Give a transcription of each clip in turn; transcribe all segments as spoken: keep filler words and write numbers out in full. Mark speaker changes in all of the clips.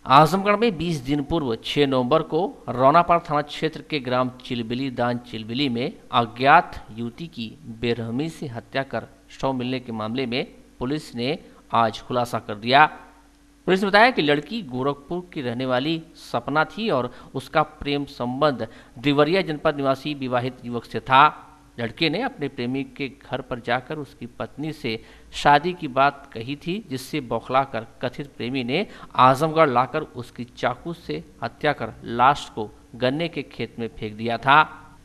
Speaker 1: आजमगढ़ में बीस दिन पूर्व छह नवंबर को रौनापाड़ थाना क्षेत्र के ग्राम चिलबिली दान चिलबिली में अज्ञात युवती की बेरहमी से हत्या कर शव मिलने के मामले में पुलिस ने आज खुलासा कर दिया। पुलिस ने बताया कि लड़की गोरखपुर की रहने वाली सपना थी और उसका प्रेम संबंध देवरिया जनपद निवासी विवाहित युवक से था। लड़के ने अपने प्रेमी के घर पर जाकर उसकी पत्नी से शादी की बात कही थी, जिससे बौखलाकर कथित प्रेमी ने आजमगढ़ लाकर उसकी चाकू से हत्या कर लाश को गन्ने के खेत में फेंक दिया था।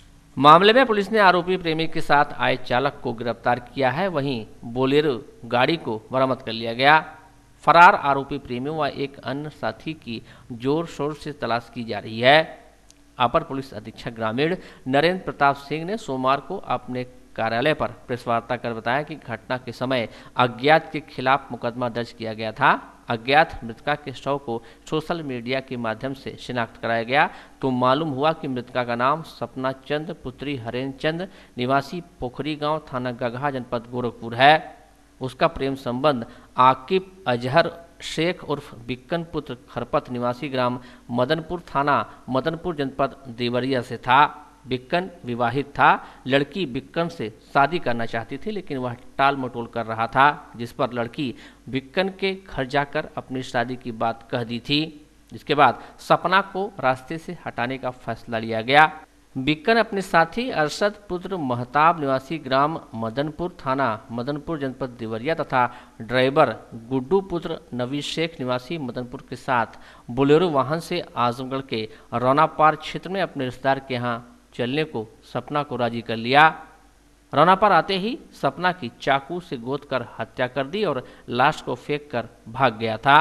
Speaker 1: मामले में पुलिस ने आरोपी प्रेमी के साथ आए चालक को गिरफ्तार किया है। वहीं बोलेरो गाड़ी को बरामद कर लिया गया। फरार आरोपी प्रेमी व एक अन्य साथी की जोर शोर से तलाश की जा रही है। अपर पुलिस अधीक्षक ग्रामीण नरेंद्र प्रताप सिंह ने सोमवार को अपने कार्यालय पर प्रेस वार्ता कर बताया कि घटना के समय अज्ञात के खिलाफ मुकदमा दर्ज किया गया था। अज्ञात मृतका के शव को सोशल मीडिया के माध्यम से शिनाख्त कराया गया तो मालूम हुआ कि मृतका का नाम सपना चंद पुत्री हरेंद्र चंद निवासी पोखरी गांव थाना गगहा जनपद गोरखपुर है। उसका प्रेम संबंध आकिब अजहर शेख उर्फ बिक्कन पुत्र खरपत निवासी ग्राम मदनपुर थाना मदनपुर जनपद देवरिया से था। बिक्कन विवाहित था। लड़की बिक्कन से शादी करना चाहती थी, लेकिन वह टाल मटोल कर रहा था, जिस पर लड़की बिक्कन के घर जाकर अपनी शादी की बात कह दी थी। जिसके बाद सपना को रास्ते से हटाने का फैसला लिया गया। बिक्कन अपने साथी अरशद पुत्र महताब निवासी ग्राम मदनपुर थाना मदनपुर जनपद देवरिया तथा ड्राइवर गुड्डू पुत्र नवी शेख निवासी मदनपुर के साथ बोलेरो वाहन से आजमगढ़ के रौनापार क्षेत्र में अपने रिश्तेदार के यहाँ चलने को सपना को राजी कर लिया। रौनापार आते ही सपना की चाकू से गोद कर हत्या कर दी और लाश को फेंक कर भाग गया था।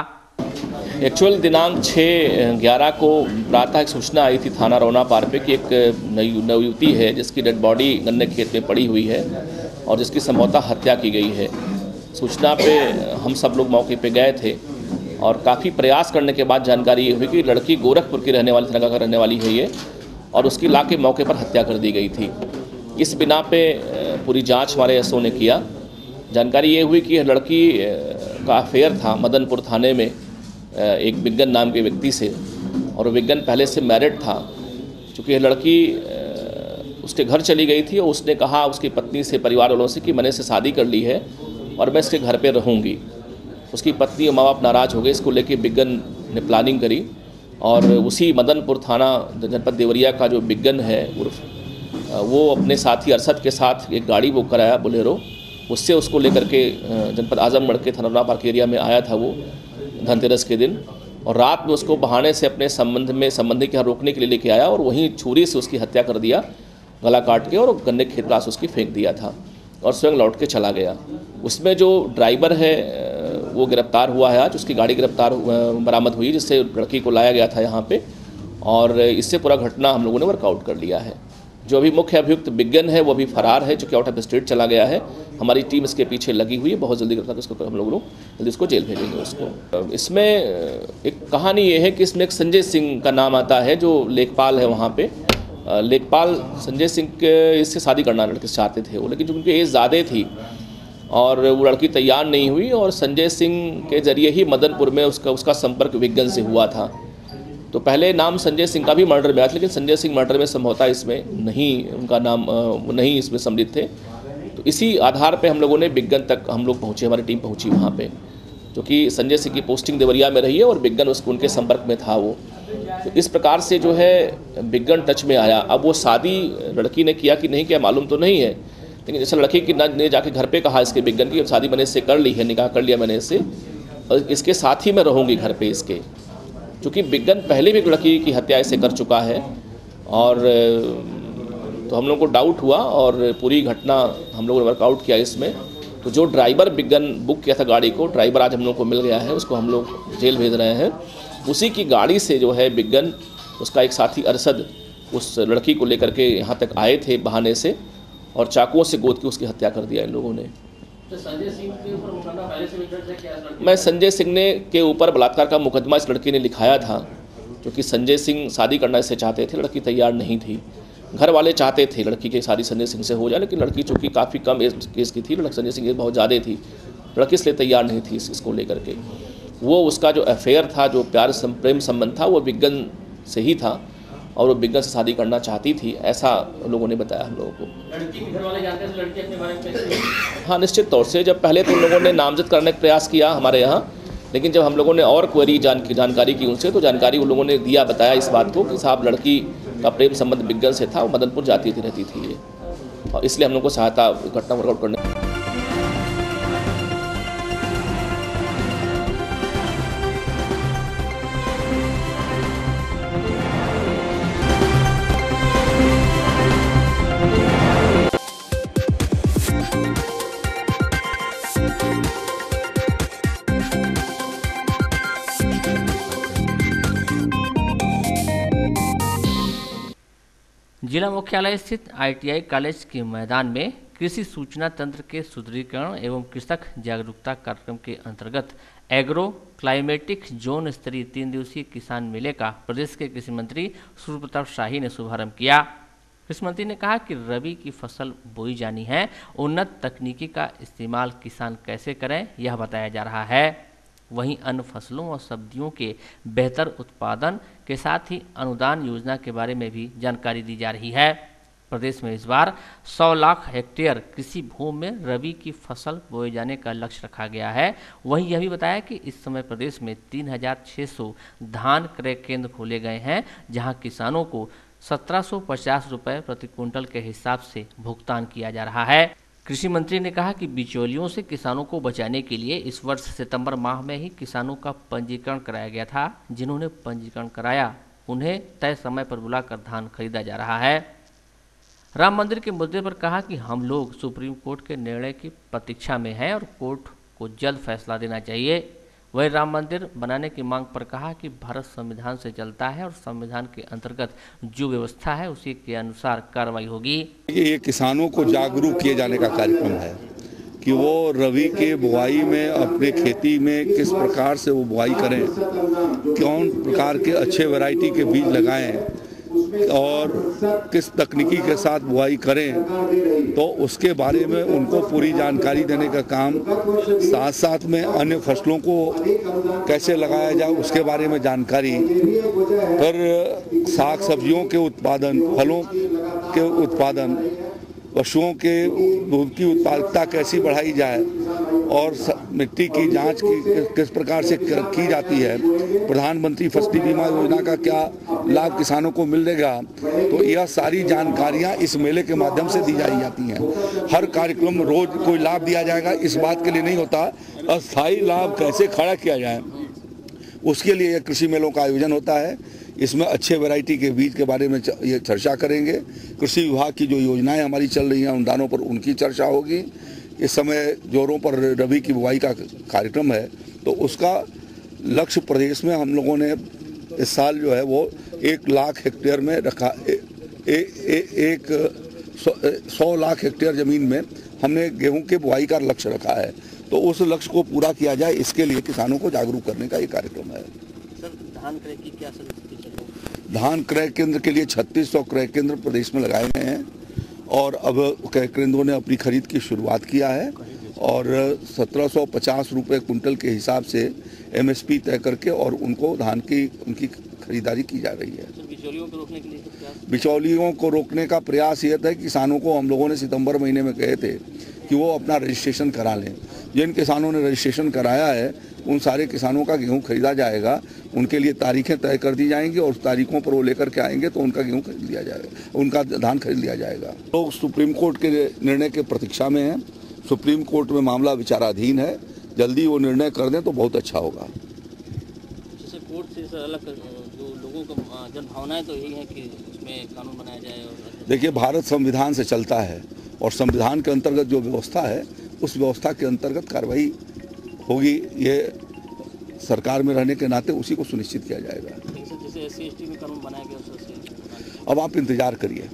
Speaker 2: एक्चुअल दिनांक छः ग्यारह को प्रातः एक सूचना आई थी थाना रौनापार पे कि एक नवयुवती है जिसकी डेड बॉडी गन्ने खेत में पड़ी हुई है और जिसकी संभवतः हत्या की गई है। सूचना पे हम सब लोग मौके पे गए थे और काफ़ी प्रयास करने के बाद जानकारी ये हुई कि लड़की गोरखपुर की रहने वाली थाना का रहने वाली है ये, और उसकी ला के मौके पर हत्या कर दी गई थी। इस बिना पे पूरी जाँच हमारे एस ओ ने किया। जानकारी ये हुई कि यह लड़की का अफेयर था मदनपुर थाने में एक बिग्गन नाम के व्यक्ति से, और बिग्गन पहले से मैरिड था। चूँकि यह लड़की उसके घर चली गई थी और उसने कहा उसकी पत्नी से, परिवार वालों से, कि मैंने इससे शादी कर ली है और मैं इसके घर पे रहूँगी। उसकी पत्नी और माँ बाप नाराज़ हो गए। इसको लेके बिग्गन ने प्लानिंग करी और उसी मदनपुर थाना जनपद देवरिया का जो बिग्गन है उर्फ, वो अपने साथी अरशद के साथ एक गाड़ी बुक कराया बोलेरो, उससे उसको लेकर के जनपद आजमगढ़ के थाना रौनापार के एरिया में आया था वो धनतेरस के दिन, और रात में उसको बहाने से अपने संबंध में संबंधी के यहाँ रोकने के लिए लेके आया और वहीं छुरी से उसकी हत्या कर दिया, गला काट के, और गन्ने के खेत पास उसकी फेंक दिया था और स्वयं लौट के चला गया। उसमें जो ड्राइवर है वो गिरफ्तार हुआ है आज। उसकी गाड़ी गिरफ्तार बरामद हुई जिससे लड़की को लाया गया था यहाँ पे, और इससे पूरा घटना हम लोगों ने वर्कआउट कर लिया है। जो अभी मुख्य अभियुक्त बिग्गन है वो अभी फरार है, जो कि आउट ऑफ स्टेट चला गया है। हमारी टीम इसके पीछे लगी हुई है, बहुत जल्दी गिरफ्तार इसको हम लोग लोग जल्दी इसको जेल भेजेंगे उसको। इसमें एक कहानी ये है कि इसमें एक संजय सिंह का नाम आता है जो लेखपाल है वहाँ पे। लेखपाल संजय सिंह के इससे शादी करना लड़के चाहते थे वो, लेकिन जो उनकी एज ज़्यादा थी और वो लड़की तैयार नहीं हुई, और संजय सिंह के जरिए ही मदनपुर में उसका उसका संपर्क बिग्गन से हुआ था। तो पहले नाम संजय सिंह का भी मर्डर में आया था, लेकिन संजय सिंह मर्डर में संभवतः इसमें नहीं, उनका नाम नहीं इसमें सम्मिलित थे। तो इसी आधार पे हम लोगों ने बिग्गन तक हम लोग पहुँचे, हमारी टीम पहुँची वहाँ पे, जो कि संजय सिंह की पोस्टिंग देवरिया में रही है और बिग्गन उसको उनके संपर्क में था वो। तो इस प्रकार से जो है बिग्गन टच में आया। अब वो शादी लड़की ने किया कि नहीं किया मालूम तो नहीं है, लेकिन जैसे लड़की की ने जाके घर पे कहा इसके बिग्गन की, अब शादी मैंने इससे कर ली है, निकाह कर लिया मैंने इससे, और इसके साथ ही मैं रहूँगी घर पे इसके। चूँकि बिग्गन पहले भी एक लड़की की हत्या ऐसे कर चुका है, और तो हम लोग को डाउट हुआ और पूरी घटना हम लोगों ने वर्कआउट किया इसमें। तो जो ड्राइवर बिग्गन बुक किया था गाड़ी को, ड्राइवर आज हम लोग को मिल गया है, उसको हम लोग जेल भेज रहे हैं। उसी की गाड़ी से जो है बिग्गन, उसका एक साथी अरशद उस लड़की को लेकर के यहाँ तक आए थे बहाने से, और चाकुओं से गोद के उसकी हत्या कर दिया इन लोगों ने।
Speaker 3: तो संजय सिंह के ऊपर मुकदमा पहले से भी दर्ज है क्या?
Speaker 2: मैं संजय सिंह ने के ऊपर बलात्कार का मुकदमा इस लड़की ने लिखाया था, क्योंकि संजय सिंह शादी करना इससे चाहते थे, लड़की तैयार नहीं थी। घर वाले चाहते थे लड़की की शादी संजय सिंह से हो जाए, लेकिन लड़की चूँकि काफ़ी कम एज केस की थी, संजय सिंह बहुत ज़्यादा थी, लड़की इसलिए तैयार नहीं थी इसको लेकर के। वो उसका जो अफेयर था, जो प्यार सम, प्रेम संबंध था, वो विज्ञान से ही था और वो विज्ञान से शादी करना चाहती थी, ऐसा लोगों ने बताया हम लोगों को।
Speaker 3: लड़की के घर वाले जानते हैं, लड़की अपने बारे में कैसे?
Speaker 2: हाँ, निश्चित तौर से जब पहले तो उन लोगों ने नामजद करने का प्रयास किया हमारे यहाँ, लेकिन जब हम लोगों ने और क्वेरी जान जानकारी की उनसे, तो जानकारी उन लोगों ने दिया, बताया इस बात को कि साहब लड़की का प्रेम संबंध विज्ञान से था, वो मदनपुर जाती थी रहती थी ये, और इसलिए हम लोग को सहायता घटना वर्कआउट करने।
Speaker 1: जिला मुख्यालय स्थित आई टी आई कॉलेज के मैदान में कृषि सूचना तंत्र के सुदृढ़ीकरण एवं कृषक जागरूकता कार्यक्रम के अंतर्गत एग्रो क्लाइमेटिक जोन स्तरीय तीन दिवसीय किसान मेले का प्रदेश के कृषि मंत्री सूर्य प्रताप शाही ने शुभारंभ किया। कृषि मंत्री ने कहा कि रबी की फसल बोई जानी है, उन्नत तकनीकी का इस्तेमाल किसान कैसे करें यह बताया जा रहा है। वहीं अन्य फसलों और सब्जियों के बेहतर उत्पादन के साथ ही अनुदान योजना के बारे में भी जानकारी दी जा रही है। प्रदेश में इस बार सौ लाख हेक्टेयर कृषि भूमि में रबी की फसल बोए जाने का लक्ष्य रखा गया है। वहीं यह भी बताया कि इस समय प्रदेश में तीन हजार छः सौ धान क्रय केंद्र खोले गए हैं, जहां किसानों को सत्रह सौ पचास रुपये प्रति क्विंटल के हिसाब से भुगतान किया जा रहा है। कृषि मंत्री ने कहा कि बिचौलियों से किसानों को बचाने के लिए इस वर्ष सितंबर माह में ही किसानों का पंजीकरण कराया गया था। जिन्होंने पंजीकरण कराया उन्हें तय समय पर बुलाकर धान खरीदा जा रहा है। राम मंदिर के मुद्दे पर कहा कि हम लोग सुप्रीम कोर्ट के निर्णय की प्रतीक्षा में हैं और कोर्ट को जल्द फैसला देना चाहिए। वही राम मंदिर बनाने की मांग पर कहा कि भारत संविधान से चलता है और संविधान के अंतर्गत जो व्यवस्था है उसी के अनुसार कार्रवाई होगी।
Speaker 4: ये किसानों को जागरूक किए जाने का कार्यक्रम है कि वो रबी के बुआई में अपने खेती में किस प्रकार से वो बुआई करें, कौन प्रकार के अच्छे वैरायटी के बीज लगाएं और किस तकनीकी के साथ बुआई करें, तो उसके बारे में उनको पूरी जानकारी देने का काम, साथ साथ में अन्य फसलों को कैसे लगाया जाए उसके बारे में जानकारी, फिर साग सब्जियों के उत्पादन, फलों के उत्पादन, पशुओं के दूध की उत्पादकता कैसी बढ़ाई जाए और मिट्टी की जांच की किस प्रकार से की जाती है, प्रधानमंत्री फसल बीमा योजना का क्या लाभ किसानों को मिलेगा, तो यह सारी जानकारियां इस मेले के माध्यम से दी जाई जाती हैं। हर कार्यक्रम रोज कोई लाभ दिया जाएगा इस बात के लिए नहीं होता, अस्थायी लाभ कैसे खड़ा किया जाए उसके लिए कृषि मेलों का आयोजन होता है। इसमें अच्छे वैरायटी के बीज के बारे में ये चर्चा करेंगे। कृषि विभाग की जो योजनाएं हमारी चल रही हैं अनुदानों पर उनकी चर्चा होगी। इस समय जोरों पर रबी की बुआई का कार्यक्रम है, तो उसका लक्ष्य प्रदेश में हम लोगों ने इस साल जो है वो एक लाख हेक्टेयर में रखा, ए, ए, ए, एक सौ, सौ लाख हेक्टेयर ज़मीन में हमने गेहूं के बुआई का लक्ष्य रखा है। तो उस लक्ष्य को पूरा किया जाए, इसके लिए किसानों को जागरूक करने का ये कार्यक्रम है।
Speaker 1: सर, धान क्रय की क्या स्थिति चल रही है?
Speaker 4: धान क्रय केंद्र के लिए छत्तीस सौ क्रय केंद्र प्रदेश में लगाए गए हैं और अब क्रय केंद्रों ने अपनी खरीद की शुरुआत किया है और सत्रह सौ पचास रुपये कुंटल के हिसाब से एमएसपी तय करके और उनको धान की उनकी खरीदारी की जा रही है।
Speaker 1: बिचौलियों को रोकने के लिए प्रयास
Speaker 4: बिचौलियों को रोकने का प्रयास ये था कि किसानों को हम लोगों ने सितंबर महीने में कहे थे कि वो अपना रजिस्ट्रेशन करा लें। जिन किसानों ने रजिस्ट्रेशन कराया है उन सारे किसानों का गेहूं खरीदा जाएगा, उनके लिए तारीखें तय कर दी जाएंगी और उस तारीखों पर वो लेकर के आएंगे तो उनका गेहूं खरीद लिया जाएगा, उनका धान खरीद लिया जाएगा। लोग सुप्रीम कोर्ट के निर्णय के प्रतीक्षा में हैं। सुप्रीम कोर्ट में मामला विचाराधीन है, जल्दी वो निर्णय कर दें तो बहुत अच्छा होगा।
Speaker 1: जैसे कोर्ट से अलग जो लोगों का जन भावनाएं तो यही है कि उसमें कानून बनाया जाए। और
Speaker 4: देखिए, भारत संविधान से चलता है और संविधान के अंतर्गत जो व्यवस्था है उस व्यवस्था के अंतर्गत कार्रवाई होगी। ये सरकार में रहने के नाते उसी को सुनिश्चित किया जाएगा।
Speaker 1: जैसे एस सी एस टी में कानून बनाया गया उससे
Speaker 4: अब आप इंतजार करिए,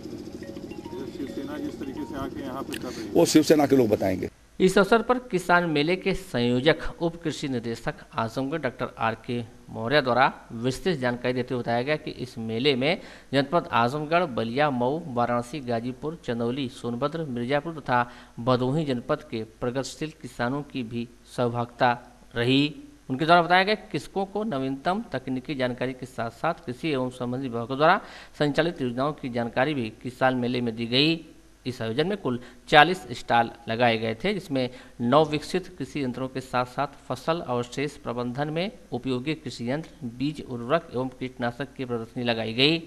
Speaker 5: शिवसेना जिस तरीके से आके यहाँ पे कर रही है
Speaker 4: वो शिवसेना के लोग बताएंगे।
Speaker 1: इस अवसर पर किसान मेले के संयोजक उप कृषि निदेशक आजमगढ़ डॉक्टर आर के मौर्य द्वारा विस्तृत जानकारी देते हुए बताया गया कि इस मेले में जनपद आजमगढ़, बलिया, मऊ, वाराणसी, गाजीपुर, चंदौली, सोनभद्र, मिर्जापुर तथा भदोही जनपद के प्रगतिशील किसानों की भी सहभागिता रही। उनके द्वारा बताया गया किसकों को नवीनतम तकनीकी जानकारी के साथ साथ कृषि एवं संबंधित विभागों द्वारा संचालित योजनाओं की जानकारी भी किसान मेले में दी गई। इस आयोजन में कुल चालीस स्टॉल लगाए गए थे, जिसमें नव विकसित कृषि यंत्रों के साथ साथ फसल अवशेष प्रबंधन में उपयोगी कृषि यंत्र, बीज, उर्वरक एवं कीटनाशक की प्रदर्शनी लगाई गई।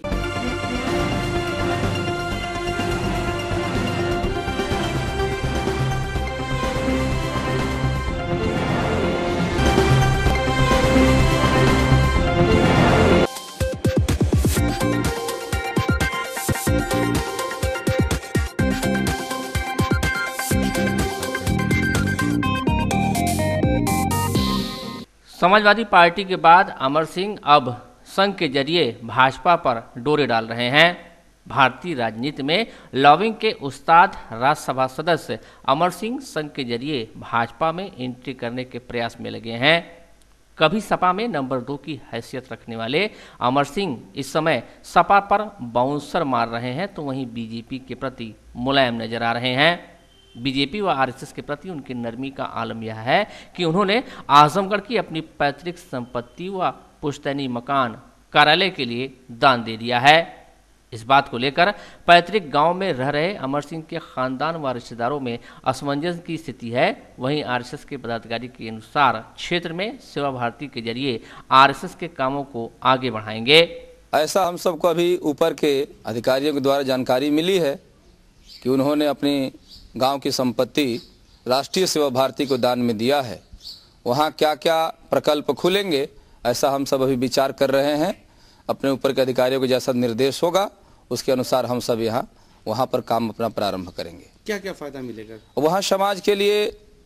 Speaker 1: समाजवादी पार्टी के बाद अमर सिंह अब संघ के जरिए भाजपा पर डोरे डाल रहे हैं। भारतीय राजनीति में लॉबिंग के उस्ताद राज्यसभा सदस्य अमर सिंह संघ के जरिए भाजपा में एंट्री करने के प्रयास में लगे हैं। कभी सपा में नंबर दो की हैसियत रखने वाले अमर सिंह इस समय सपा पर बाउंसर मार रहे हैं, तो वहीं बीजेपी के प्रति मुलायम नजर आ रहे हैं। बीजेपी व आरएसएस के प्रति उनकी नरमी का आलम यह है कि उन्होंने आजमगढ़ की अपनी पैतृक संपत्ति व पुश्तैनी मकान कार्यालय के लिए दान दे दिया है। इस बात को लेकर पैतृक गांव में रह रहे अमर सिंह के खानदान व रिश्तेदारों में असमंजस की स्थिति है। वहीं आरएसएस के पदाधिकारी के अनुसार क्षेत्र में सेवा भारती के जरिए आरएसएस के कामों को आगे बढ़ाएंगे।
Speaker 6: ऐसा हम सबको अभी ऊपर के अधिकारियों के द्वारा जानकारी मिली है कि उन्होंने अपनी गांव की संपत्ति राष्ट्रीय सेवा भारती को दान में दिया है। वहां क्या क्या प्रकल्प खुलेंगे ऐसा हम सब अभी विचार कर रहे हैं। अपने ऊपर के अधिकारियों को जैसा निर्देश होगा उसके अनुसार हम सब यहाँ वहां पर काम अपना प्रारंभ करेंगे।
Speaker 7: क्या क्या फायदा मिलेगा?
Speaker 6: वहां समाज के लिए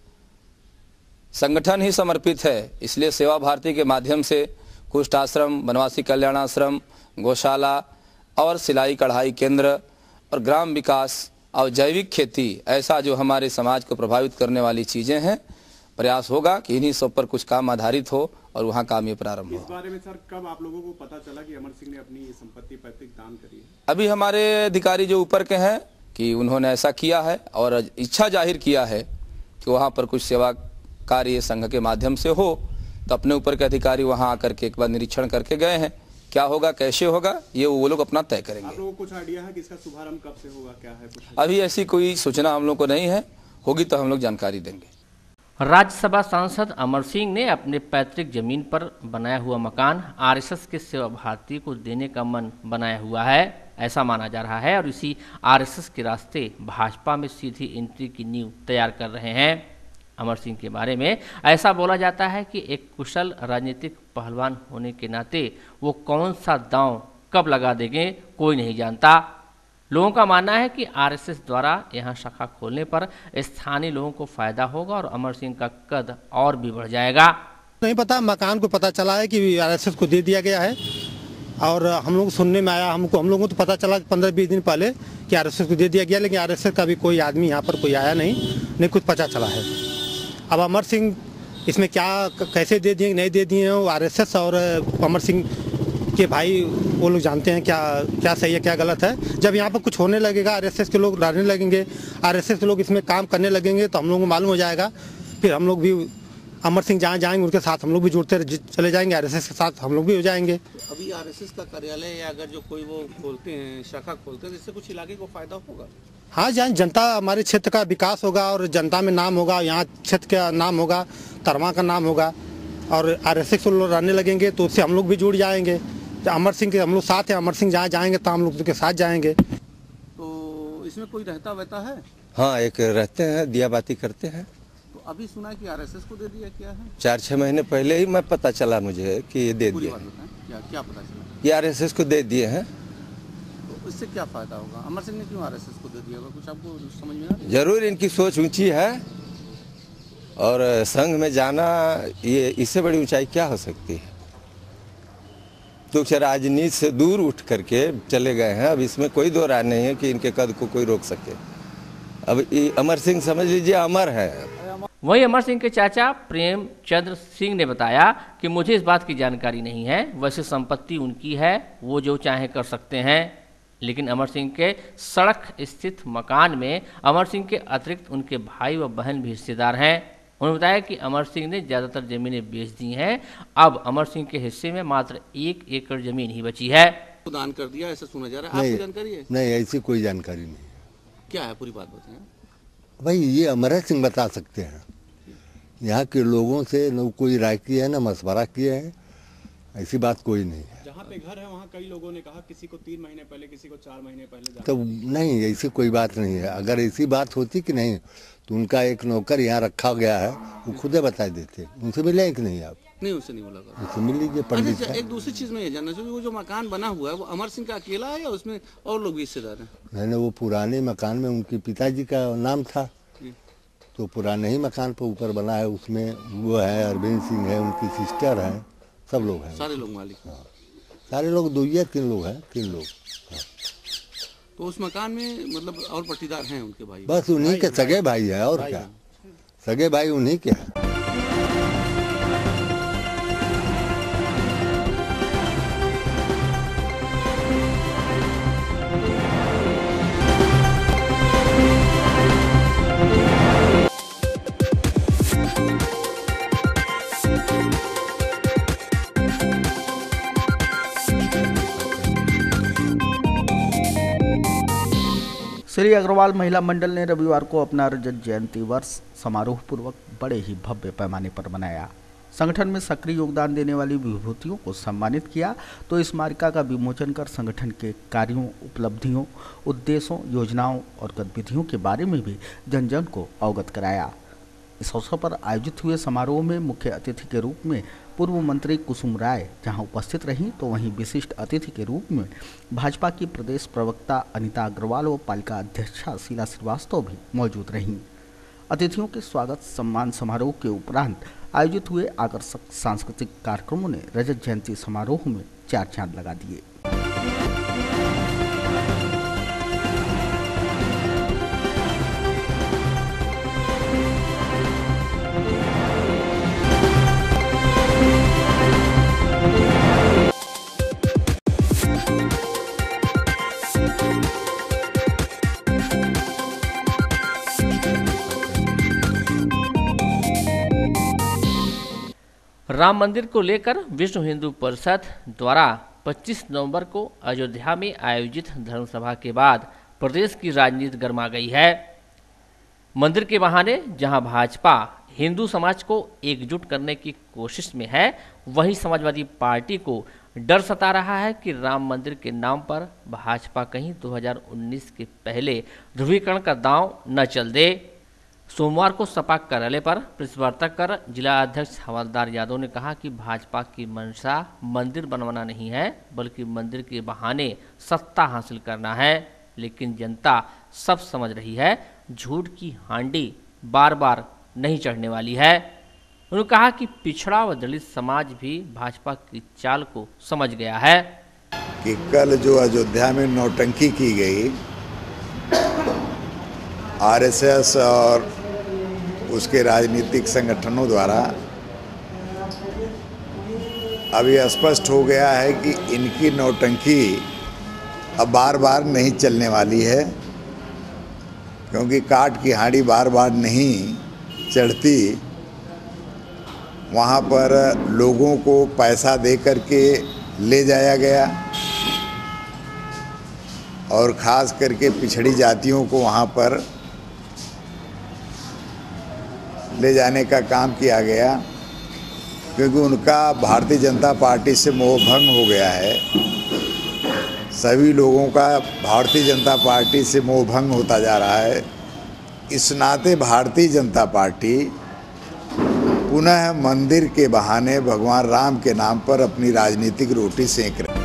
Speaker 6: संगठन ही समर्पित है, इसलिए सेवा भारती के माध्यम से कुष्ठ आश्रम, वनवासी कल्याण आश्रम, गौशाला और सिलाई कढ़ाई केंद्र और ग्राम विकास और जैविक खेती, ऐसा जो हमारे समाज को प्रभावित करने वाली चीजें हैं, प्रयास होगा कि इन्हीं सब पर कुछ काम आधारित हो और वहाँ काम ये प्रारंभ हो।
Speaker 5: इस बारे में सर कब आप लोगों को पता चला कि अमर सिंह ने अपनी संपत्ति पैतृक दान करी है?
Speaker 6: अभी हमारे अधिकारी जो ऊपर के हैं कि उन्होंने ऐसा किया है और इच्छा जाहिर किया है कि वहाँ पर कुछ सेवा कार्य संघ के माध्यम से हो, तो अपने ऊपर के अधिकारी वहाँ आकर के एक बार निरीक्षण करके गए हैं। क्या होगा, कैसे होगा, ये वो लोग अपना तय करेंगे।
Speaker 5: आप लोगों को कुछ आइडिया है कि इसका शुभारंभ कब से होगा, क्या है कुछ?
Speaker 6: अभी ऐसी कोई सूचना हम लोग को नहीं है, होगी तो हम लोग जानकारी देंगे।
Speaker 1: राज्यसभा सांसद अमर सिंह ने अपने पैतृक जमीन पर बनाया हुआ मकान आरएसएस के सेवा भारती को देने का मन बनाया हुआ है, ऐसा माना जा रहा है, और इसी आरएसएस के रास्ते भाजपा में सीधी एंट्री की नींव तैयार कर रहे हैं। अमर सिंह के बारे में ऐसा बोला जाता है कि एक कुशल राजनीतिक पहलवान होने के नाते वो कौन सा दांव कब लगा देंगे कोई नहीं जानता। लोगों का मानना है कि आरएसएस द्वारा यहां शाखा खोलने पर स्थानीय लोगों को फायदा होगा और अमर सिंह का कद और भी बढ़ जाएगा।
Speaker 7: नहीं पता, मकान को पता चला है कि आरएसएस को दे दिया गया है और हम लोग सुनने में आया, हमको हम लोगों को तो पता चला पंद्रह बीस दिन पहले कि आरएसएस को दे दिया गया, लेकिन आरएसएस का भी कोई आदमी यहाँ पर कोई आया नहीं, नहीं कुछ पता चला है। अब अमर सिंह इसमें क्या कैसे दे दिए नहीं दे दिए हैं, आरएसएस और अमर सिंह के भाई वो लोग जानते हैं क्या क्या सही है क्या गलत है। जब यहाँ पर कुछ होने लगेगा, आरएसएस के लोग रहने लगेंगे, आरएसएस के लोग इसमें काम करने लगेंगे, तो हम लोगों को मालूम हो जाएगा। फिर हम लोग भी अमर सिंह जहाँ जाएंगे उनके साथ हम लोग भी जुड़ते चले जाएंगे, आरएसएस के साथ हम लोग भी हो जाएंगे। अभी आरएसएस का कार्यालय या अगर जो कोई वो खोलते हैं, शाखा खोलते हैं, तो इससे कुछ इलाके को फायदा होगा? हाँ, जहाँ जनता हमारे क्षेत्र का विकास होगा और जनता में नाम होगा, यहाँ क्षेत्र का नाम होगा, तरमा का नाम होगा और आरएसएस के लोग रहने लगेंगे, तो उससे हम लोग भी जुड़ जाएंगे। अमर सिंह के हम लोग साथ हैं, अमर सिंह जहाँ जाएंगे तो हम लोग के साथ जाएंगे।
Speaker 5: तो इसमें कोई रहता वहता है?
Speaker 8: हाँ, एक रहते हैं, दिया बाती करते हैं।
Speaker 5: तो अभी सुना है कि आरएसएस को दे दिया, क्या है?
Speaker 8: चार छह महीने पहले ही मैं पता चला मुझे कि ये दे दिए,
Speaker 5: क्या क्या पता चला?
Speaker 8: ये आरएसएस को दे दिए हैं।
Speaker 5: तो इससे क्या फायदा होगा? अमर सिंह ने क्यों आरएसएस को दे दिया होगा, कुछ आपको समझ में आ रहा है?
Speaker 8: जरूर इनकी सोच ऊंची है और संघ में जाना, ये इससे बड़ी ऊंचाई क्या हो सकती है। तो राजनीति से दूर उठ करके चले गए हैं। अब इसमें कोई दो राय नहीं है कि इनके कद को कोई रोक सके। अब अमर सिंह समझ लीजिए अमर है।
Speaker 1: वहीं अमर सिंह के चाचा प्रेमचंद्र सिंह ने बताया कि मुझे इस बात की जानकारी नहीं है, वैसे संपत्ति उनकी है, वो जो चाहे कर सकते हैं, लेकिन अमर सिंह के सड़क स्थित मकान में अमर सिंह के अतिरिक्त उनके भाई व बहन भी हिस्सेदार हैं। उन्होंने बताया कि अमर सिंह ने ज़्यादातर ज़मीनें बेच दी हैं। अब अमर सिंह के हिस्से में मात्र एक एकड़ ज़मीन ही बची है।
Speaker 5: दान कर दिया ऐसा सुना जा रहा है, आपको जानकारी है?
Speaker 9: नहीं, ऐसी कोई जानकारी नहीं।
Speaker 5: क्या है पूरी बात बताएं
Speaker 9: भाई, ये अमर सिंह बता सकते हैं। यहाँ के लोगों से न कोई राय किया है, न मशवरा किया है, ऐसी बात कोई नहीं है।
Speaker 10: जहाँ पे घर है वहाँ कई लोगों ने कहा किसी को तीन महीने पहले, किसी को चार महीने पहले।
Speaker 9: तो नहीं, ऐसी कोई बात नहीं है। अगर ऐसी बात होती कि नहीं तो उनका एक नौकर यहाँ रखा गया है, वो खुदे बता देते। उनसे मिले कि नहीं आप?
Speaker 5: नहीं, उससे नहीं बोला।
Speaker 9: उससे मिल लीजिए पंडित
Speaker 5: अच्छा,
Speaker 9: से।
Speaker 5: एक दूसरी चीज में ये जानना चाहिए, वो जो मकान बना हुआ है वो अमर सिंह का अकेला है या उसमें और लोग भी हिस्सेदार हैं?
Speaker 9: नहीं नहीं, वो पुराने मकान में उनके पिताजी का नाम था, तो पुराने ही मकान पर ऊपर बना है। उसमें वो है अरविंद सिंह है, उनकी सिस्टर है, सब लोग हैं।
Speaker 5: सारे लोग मालिक?
Speaker 9: हाँ, सारे लोग दो या तीन लोग हैं, तीन लोग। हाँ।
Speaker 5: तो उस मकान में मतलब और पट्टीदार हैं उनके भाई?
Speaker 9: बस उन्हीं के सगे भाई है, और क्या, सगे भाई उन्हीं के हैं।
Speaker 11: श्री अग्रवाल महिला मंडल ने रविवार को अपना रजत जयंती वर्ष समारोह पूर्वक बड़े ही भव्य पैमाने पर मनाया। संगठन में सक्रिय योगदान देने वाली विभूतियों को सम्मानित किया तो स्मारिका का विमोचन कर संगठन के कार्यों, उपलब्धियों, उद्देश्यों, योजनाओं और गतिविधियों के बारे में भी जन जन को अवगत कराया। इस अवसर पर आयोजित हुए समारोह में मुख्य अतिथि के रूप में पूर्व मंत्री कुसुम राय जहां उपस्थित रहीं, तो वहीं विशिष्ट अतिथि के रूप में भाजपा की प्रदेश प्रवक्ता अनीता अग्रवाल व पालिका अध्यक्षा शीला श्रीवास्तव भी मौजूद रहीं। अतिथियों के स्वागत सम्मान समारोह के उपरांत आयोजित हुए आकर्षक सांस्कृतिक कार्यक्रमों ने रजत जयंती समारोह में चार चांद लगा दिए।
Speaker 1: राम मंदिर को लेकर विश्व हिंदू परिषद द्वारा पच्चीस नवंबर को अयोध्या में आयोजित धर्मसभा के बाद प्रदेश की राजनीति गर्मा गई है। मंदिर के बहाने जहां भाजपा हिंदू समाज को एकजुट करने की कोशिश में है, वहीं समाजवादी पार्टी को डर सता रहा है कि राम मंदिर के नाम पर भाजपा कहीं दो हज़ार उन्नीस के पहले ध्रुवीकरण का दांव न चल दे। सोमवार को सपा कार्यालय पर प्रेसवार्ता कर जिला अध्यक्ष हवलदार यादव ने कहा कि भाजपा की मंशा मंदिर बनवाना नहीं है, बल्कि मंदिर के बहाने सत्ता हासिल करना है। लेकिन जनता सब समझ रही है, झूठ की हांडी बार बार नहीं चढ़ने वाली है। उन्होंने कहा कि पिछड़ा व दलित समाज भी भाजपा की चाल को समझ गया है
Speaker 12: कि कल जो अयोध्या में नौटंकी की गई, आरएसएस और उसके राजनीतिक संगठनों द्वारा, अभी स्पष्ट हो गया है कि इनकी नौटंकी अब बार बार नहीं चलने वाली है, क्योंकि काट की हांडी बार बार नहीं चढ़ती। वहाँ पर लोगों को पैसा दे करके ले जाया गया और ख़ास करके पिछड़ी जातियों को वहाँ पर ले जाने का काम किया गया, क्योंकि उनका भारतीय जनता पार्टी से मोह भंग हो गया है। सभी लोगों का भारतीय जनता पार्टी से मोह भंग होता जा रहा है। इस नाते भारतीय जनता पार्टी पुनः मंदिर के बहाने भगवान राम के नाम पर अपनी राजनीतिक रोटी सेक रही है।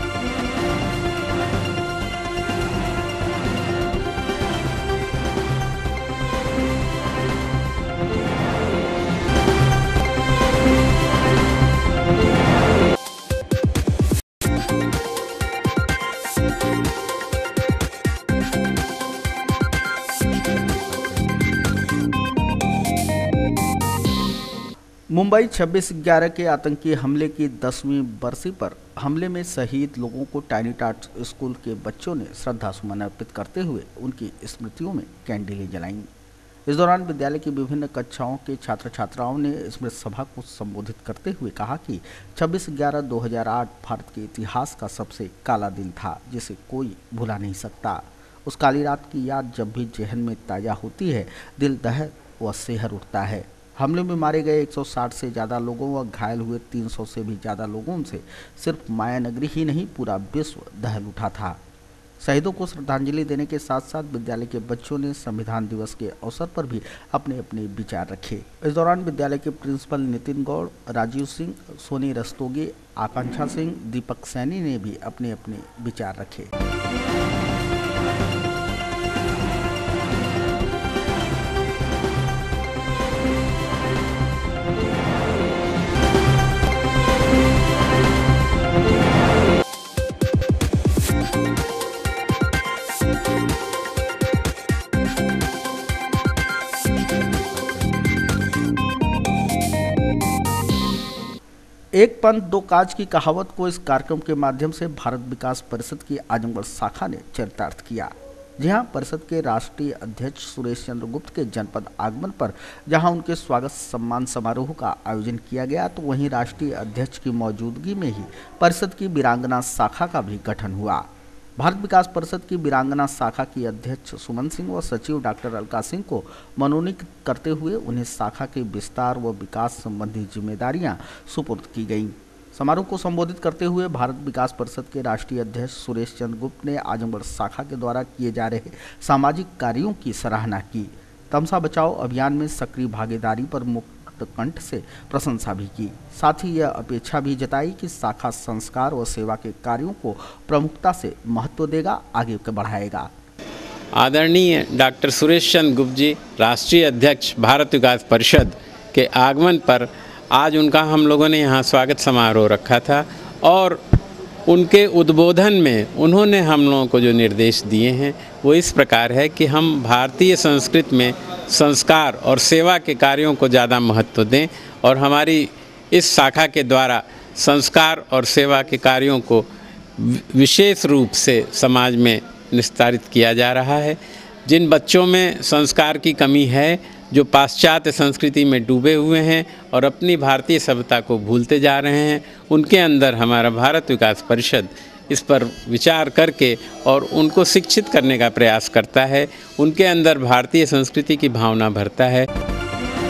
Speaker 11: मुंबई छब्बीस ग्यारह के आतंकी हमले की दसवीं बरसी पर हमले में शहीद लोगों को टाइनी टाट स्कूल के बच्चों ने श्रद्धा सुमन अर्पित करते हुए उनकी स्मृतियों में कैंडलें जलाईं। इस दौरान विद्यालय की विभिन्न कक्षाओं के छात्र छात्राओं ने स्मृति सभा को संबोधित करते हुए कहा कि छब्बीस ग्यारह दो हज़ार आठ भारत के इतिहास का सबसे काला दिन था, जिसे कोई भुला नहीं सकता। उस काली रात की याद जब भी जहन में ताज़ा होती है, दिल दहल व सिहर उठता है। हमले में मारे गए एक सौ साठ से ज़्यादा लोगों व घायल हुए तीन सौ से भी ज़्यादा लोगों से सिर्फ मायानगरी ही नहीं, पूरा विश्व दहल उठा था। शहीदों को श्रद्धांजलि देने के साथ साथ विद्यालय के बच्चों ने संविधान दिवस के अवसर पर भी अपने अपने विचार रखे। इस दौरान विद्यालय के प्रिंसिपल नितिन गौड़, राजीव सिंह, सोनी रस्तोगी, आकांक्षा सिंह, दीपक सैनी ने भी अपने अपने विचार रखे। एक पंथ दो काज की कहावत को इस कार्यक्रम के माध्यम से भारत विकास परिषद की आजमगढ़ शाखा ने चरितार्थ किया। जी हां, परिषद के राष्ट्रीय अध्यक्ष सुरेश चंद्र गुप्त के जनपद आगमन पर जहां उनके स्वागत सम्मान समारोह का आयोजन किया गया, तो वहीं राष्ट्रीय अध्यक्ष की मौजूदगी में ही परिषद की वीरांगना शाखा का भी गठन हुआ। भारत विकास परिषद की वीरांगना शाखा की अध्यक्ष सुमन सिंह व सचिव डॉक्टर अलका सिंह को मनोनीत करते हुए उन्हें शाखा के विस्तार व विकास संबंधी जिम्मेदारियां सुपुर्द की गईं। समारोह को संबोधित करते हुए भारत विकास परिषद के राष्ट्रीय अध्यक्ष सुरेश चंद्र गुप्त ने आजमगढ़ शाखा के द्वारा किए जा रहे सामाजिक कार्यों की सराहना की। तमसा बचाओ अभियान में सक्रिय भागीदारी पर मुक्त कंठ से प्रशंसा भी की। साथ ही यह अपेक्षा भी जताई कि शाखा संस्कार व सेवा के कार्यों को प्रमुखता से महत्व देगा, आगे बढ़ाएगा।
Speaker 13: आदरणीय डॉक्टर सुरेश चंद्र गुप्त जी, राष्ट्रीय अध्यक्ष भारत विकास परिषद के आगमन पर आज उनका हम लोगों ने यहाँ स्वागत समारोह रखा था और उनके उद्बोधन में उन्होंने हम लोगों को जो निर्देश दिए हैं वो इस प्रकार है कि हम भारतीय संस्कृति में संस्कार और सेवा के कार्यों को ज़्यादा महत्व दें और हमारी इस शाखा के द्वारा संस्कार और सेवा के कार्यों को विशेष रूप से समाज में निस्तारित किया जा रहा है। जिन बच्चों में संस्कार की कमी है, जो पाश्चात्य संस्कृति में डूबे हुए हैं और अपनी भारतीय सभ्यता को भूलते जा रहे हैं, उनके अंदर हमारा भारत विकास परिषद इस पर विचार करके और उनको शिक्षित करने का प्रयास करता है, उनके अंदर भारतीय संस्कृति की भावना भरता है।